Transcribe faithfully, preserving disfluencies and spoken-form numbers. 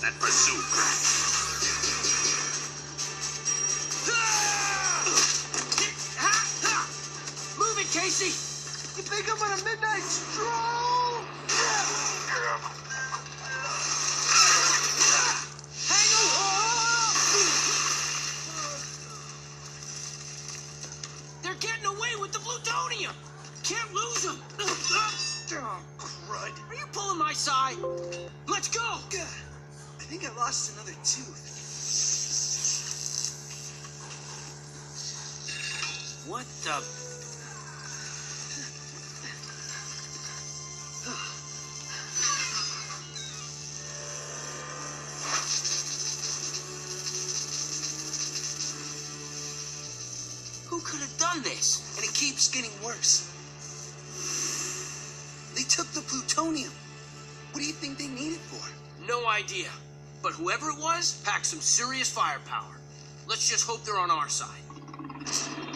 and pursue kraang. Move it, Casey! You think I'm on a midnight stroll? Hang on! They're getting away with the plutonium! Can't lose them! Oh, crud. Are you pulling my side? Let's go! I think I lost another tooth. What the... Who could have done this? And it keeps getting worse. They took the plutonium. What do you think they need it for? No idea. But whoever it was packed some serious firepower. Let's just hope they're on our side.